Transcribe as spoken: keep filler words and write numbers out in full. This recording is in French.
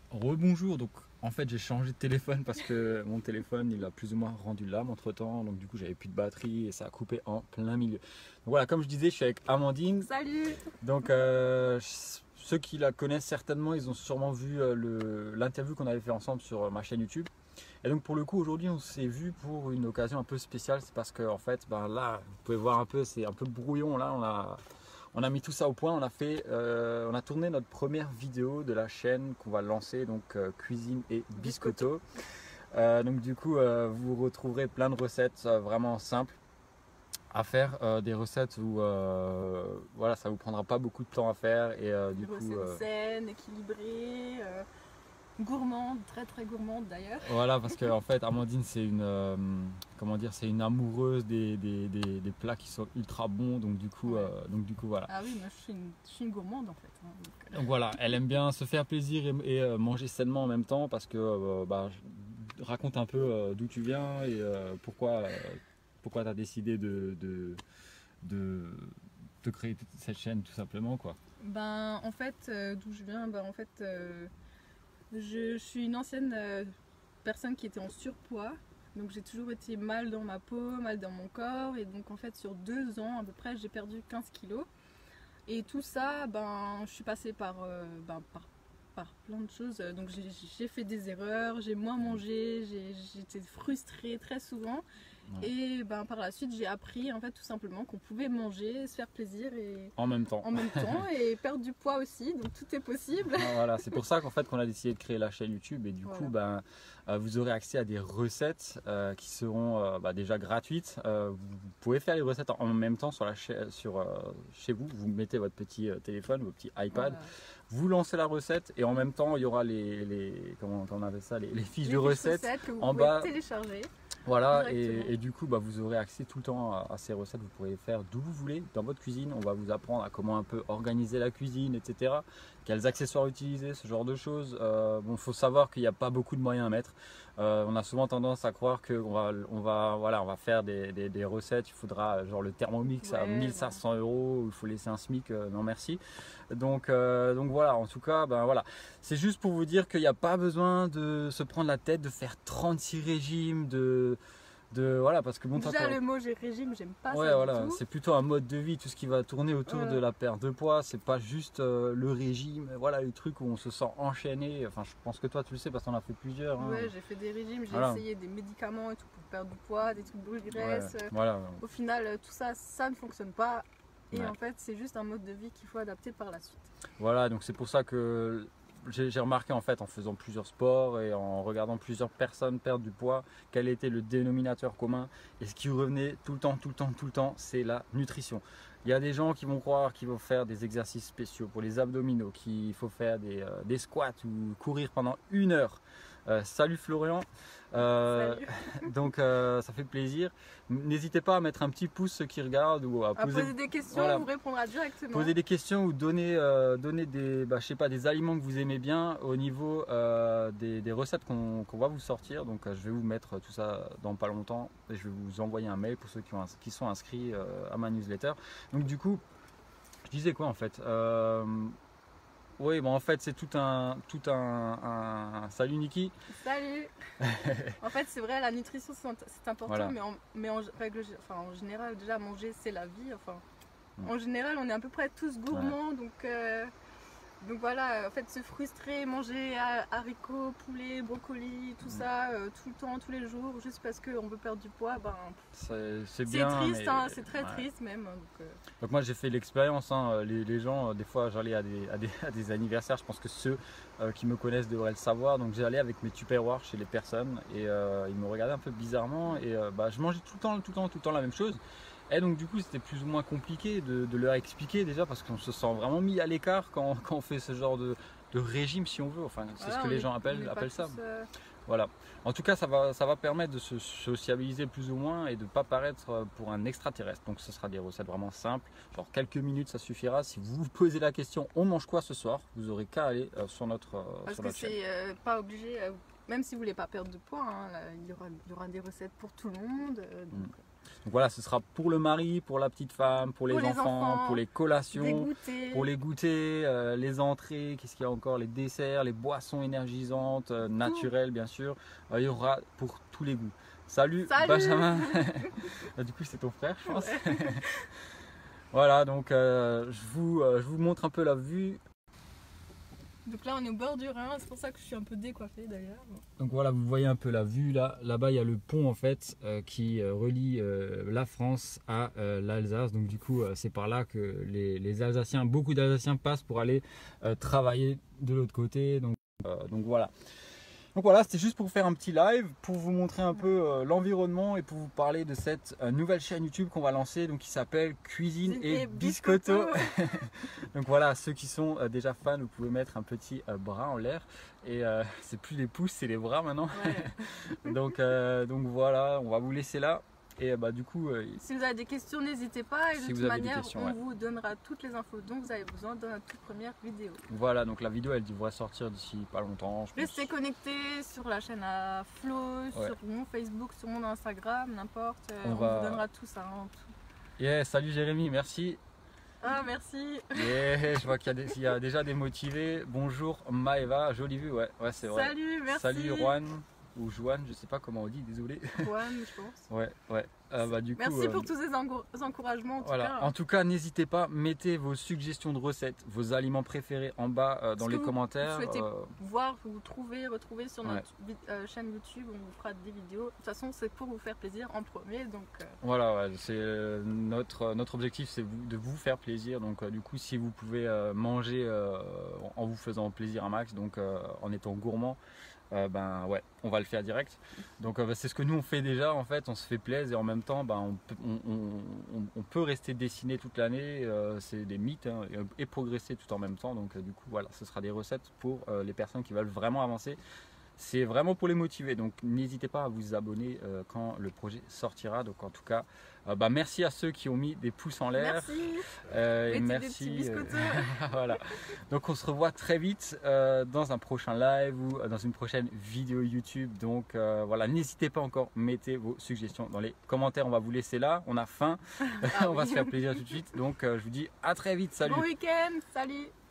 Rebonjour, donc en fait j'ai changé de téléphone parce que mon téléphone il a plus ou moins rendu l'âme entre temps, donc du coup j'avais plus de batterie et ça a coupé en plein milieu. Donc voilà, comme je disais, je suis avec Amandine. Salut! Donc euh, ceux qui la connaissent certainement, ils ont sûrement vu euh, le- l'interview qu'on avait fait ensemble sur euh, ma chaîne YouTube. Et donc pour le coup aujourd'hui on s'est vu pour une occasion un peu spéciale, c'est parce que en fait ben là vous pouvez voir un peu, c'est un peu brouillon là, on a on a mis tout ça au point, on a fait, euh, on a tourné notre première vidéo de la chaîne qu'on va lancer, donc euh, cuisine et biscotto. Euh, donc du coup, euh, vous retrouverez plein de recettes euh, vraiment simples à faire, euh, des recettes où euh, voilà, ça vous prendra pas beaucoup de temps à faire et euh, du Des coup, recettes euh, saines, équilibrées, euh, gourmandes, très très gourmandes d'ailleurs. voilà, parce que en fait, Amandine, c'est une, euh, comment dire, c'est une amoureuse des, des, des- des plats qui sont ultra bons, donc du coup, Ouais. euh, donc du coup, voilà. Ah oui, moi je suis une, je suis une gourmande en fait, hein, donc, euh, Donc voilà, elle aime bien se faire plaisir et, et, euh, manger sainement en même temps parce que euh, bah, je- raconte un peu euh, d'où tu viens et euh, pourquoi, euh, pourquoi tu as décidé de, de, de, de créer cette chaîne tout simplement quoi. Ben en fait, euh, d'où je viens, ben en fait, euh, je, je suis une ancienne euh, personne qui était en surpoids. Donc j'ai toujours été mal dans ma peau, mal dans mon corps. Et donc en fait sur deux ans à peu près j'ai perdu quinze kilos. Et tout ça, ben, je suis passée par, euh, ben, par, par plein de choses. Donc j'ai j'ai fait des erreurs, j'ai moins mangé, j'ai- j'étais frustrée très souvent. Ouais. Et ben, par la suite, j'ai appris en fait tout simplement qu'on pouvait manger, se faire plaisir et En même temps. en même temps et perdre du poids aussi. Donc tout est possible. Ah, voilà, c'est pour ça qu'en fait qu'on a décidé de créer la chaîne YouTube et du Voilà. coup ben, euh, vous aurez accès à des recettes euh, qui seront euh, bah, déjà gratuites. Euh, vous pouvez faire les recettes en, en même temps sur la cha- sur, euh, chez vous, vous mettez votre petit euh, téléphone, votre petit iPad, Voilà. vous lancez la recette et en même temps il y aura les, les comment on appelle ça, les, les fiches Les de fiches recettes recettes que vous en pouvez bas. télécharger. Voilà, Directement. et, et du coup, bah, vous aurez accès tout le temps à, à ces recettes. Vous pourrez faire d'où vous voulez dans votre cuisine. On va vous apprendre à comment un peu organiser la cuisine, et cetera. Quels accessoires utiliser, ce genre de choses. Euh, bon, faut savoir qu'il n'y a pas beaucoup de moyens à mettre. Euh, on a souvent tendance à croire qu'on va, on va, voilà, on va faire des, des- des recettes. Il faudra genre le Thermomix à Ouais, mille cinq cents euros. Il faut laisser un SMIC. Euh, non, merci. Donc, euh, donc voilà. En tout cas, ben voilà. C'est juste pour vous dire qu'il n'y a pas besoin de se prendre la tête, de faire trente-six régimes, de, de voilà, parce que bon, toi, Déjà t'as- le mot j'ai régime, j'aime pas ouais, ça voilà, du tout. c'est plutôt un mode de vie, tout ce qui va tourner autour Voilà. de la perte de poids, c'est pas juste euh, le régime, voilà, le truc où on se sent enchaîné. Enfin, je pense que toi, tu le sais parce qu'on a fait plusieurs. Hein. Ouais, j'ai fait des régimes, j'ai Voilà. essayé des médicaments et tout pour perdre du poids, des trucs brûle-graisse. Ouais, voilà. Au final, euh, tout ça, ça ne fonctionne pas. Et Ouais. en fait, c'est juste un mode de vie qu'il faut adapter par la suite. Voilà, donc c'est pour ça que j'ai j'ai remarqué en fait en faisant plusieurs sports et en regardant plusieurs personnes perdre du poids, quel était le dénominateur commun. Et ce qui revenait tout le temps, tout le temps, tout le temps, c'est la nutrition. Il y a des gens qui vont croire qu'il faut faire des exercices spéciaux pour les abdominaux, qu'il faut faire des, euh, des squats ou courir pendant une heure. Euh, salut Florian. Euh, Salut. donc euh, ça fait plaisir. N'hésitez pas à mettre un petit pouce ceux qui regardent ou à À poser, poser des questions, voilà. on vous répondra directement. poser des questions ou donner, euh, donner des, bah, je sais pas, des aliments que vous aimez bien au niveau euh, des, des recettes qu'on qu'on va vous sortir. Donc euh, je vais vous mettre tout ça dans pas longtemps et je vais vous envoyer un mail pour ceux qui, ont, qui sont inscrits euh, à ma newsletter. Donc du coup, je disais quoi en fait euh, oui, bon, en fait, c'est tout un, tout un, un... Salut Niki. Salut. En fait, c'est vrai, la nutrition c'est c'est important, Voilà. mais, en, mais en, règle, enfin, en général, déjà manger c'est la vie. Enfin, Mm. en général, on est à peu près tous gourmands, donc, euh, donc voilà, en fait, se frustrer, manger ha- haricots, poulet, brocoli, tout Mm. ça, euh, tout le temps, tous les jours, juste parce qu'on veut perdre du poids, ben, C'est c'est c'est bien. triste, mais- hein, c'est très ouais. triste même. Donc, euh, Donc moi j'ai fait l'expérience, hein. les, les gens, euh, des fois j'allais à des, à, des, à des anniversaires, je pense que ceux euh, qui me connaissent devraient le savoir, donc j'allais avec mes tupperwares chez les personnes et euh, ils me regardaient un peu bizarrement et euh, bah, je mangeais tout le temps, tout le temps, tout le temps la même chose. Et donc du coup c'était plus ou moins compliqué de, de leur expliquer déjà parce qu'on se sent vraiment mis à l'écart quand, quand on fait ce genre de, de régime si on veut, enfin c'est voilà, ce que on les est- gens on appellent, est pas appellent ça. tous, euh, Voilà. En tout cas, ça va, ça va permettre de se sociabiliser plus ou moins et de ne pas paraître pour un extraterrestre. Donc, ce sera des recettes vraiment simples. Genre, quelques minutes, ça suffira. Si vous vous posez la question, on mange quoi ce soir? Vous aurez qu'à aller euh, sur notre, euh, Parce sur que notre chaîne. c'est euh, pas obligé, euh, même si vous voulez pas perdre de poids, hein, là, il, y aura, il y aura des recettes pour tout le monde. euh, donc, Donc voilà, ce sera pour le mari, pour la petite femme, pour les, Pour les enfants, enfants, pour les Des collations, goûters. pour les goûters, euh, les entrées, qu'est-ce qu'il y a encore, les desserts, les boissons énergisantes, euh, naturelles bien sûr. Euh, il y aura pour tous les goûts. Salut, Salut Benjamin. Du coup c'est ton frère je pense. Ouais. Voilà, donc euh, je, vous, euh, je vous montre un peu la vue. Donc là on est au bord du Rhin, c'est pour ça que je suis un peu décoiffée d'ailleurs. Donc voilà, vous voyez un peu la vue là. Là-bas, il y a le pont en fait euh, qui euh, relie euh, la France à euh, l'Alsace. Donc du coup, euh, c'est par là que les, les Alsaciens, beaucoup d'Alsaciens passent pour aller euh, travailler de l'autre côté. Donc, euh, donc voilà. Donc voilà, c'était juste pour faire un petit live, pour vous montrer un peu euh, l'environnement et pour vous parler de cette euh, nouvelle chaîne YouTube qu'on va lancer, donc qui s'appelle Cuisine et, Et Biscotto. biscotto. Donc voilà, ceux qui sont euh, déjà fans, vous pouvez mettre un petit euh, bras en l'air. Et euh, c'est plus les pouces, c'est les bras maintenant. Ouais. donc, euh, donc voilà, on va vous laisser là. Et bah du coup, euh, Si vous avez des questions, n'hésitez pas. Et de Si toute vous avez des manière, questions, on ouais. vous donnera toutes les infos dont vous avez besoin dans notre toute première vidéo. voilà, donc la vidéo elle devrait sortir d'ici pas longtemps. Je pense. Restez connectés sur la chaîne à Flo, Ouais. sur mon Facebook, sur mon Instagram, n'importe. euh, On On, va- vous donnera tout ça. hein, tout. Yeah, salut Jérémy, merci. Ah, merci. Yeah, je vois qu'il y, a des- il y a déjà des motivés. Bonjour Maëva, jolie vue, ouais, ouais c'est vrai. Salut, merci. Salut Juan ou Joanne, je sais pas comment on dit, désolé. Juan, je pense. Ouais, ouais. Euh, bah, du coup, Merci euh, pour tous ces encour- encouragements. En tout voilà. cas. En tout cas, n'hésitez pas, mettez vos suggestions de recettes, vos aliments préférés en bas euh, dans Ce les que vous commentaires. souhaitez euh, voir, vous trouver, retrouver sur Ouais. notre vi- euh, chaîne YouTube. On vous fera des vidéos. De toute façon, c'est pour vous faire plaisir en premier. Donc, euh, Voilà, ouais, c'est euh, notre, notre objectif, c'est vous- de vous faire plaisir. Donc, euh, du coup, si vous pouvez euh, manger euh, en vous faisant plaisir un max, donc euh, en étant gourmand, euh, ben ouais, on va le faire direct. Donc, euh, bah, c'est ce que nous on fait déjà. En fait, on se fait plaisir et en même temps, ben, on, peut, on, on- on- on peut rester dessiné toute l'année. euh, c'est des mythes hein, et, et progresser tout en même temps. Donc, euh, du coup, voilà, ce sera des recettes pour euh, les personnes qui veulent vraiment avancer. C'est vraiment pour les motiver, donc n'hésitez pas à vous abonner euh, quand le projet sortira. Donc en tout cas, euh, bah, merci à ceux qui ont mis des pouces en l'air. merci. Euh, et Mettez des merci. petits euh, biscottos. voilà. Donc on se revoit très vite euh, dans un prochain live ou dans une prochaine vidéo YouTube. Donc euh, voilà, n'hésitez pas encore, mettez vos suggestions dans les commentaires. On va vous laisser là, on a faim, Ah on va oui. se faire plaisir tout de suite. Donc euh, je vous dis à très vite, salut. Bon week-end. Salut.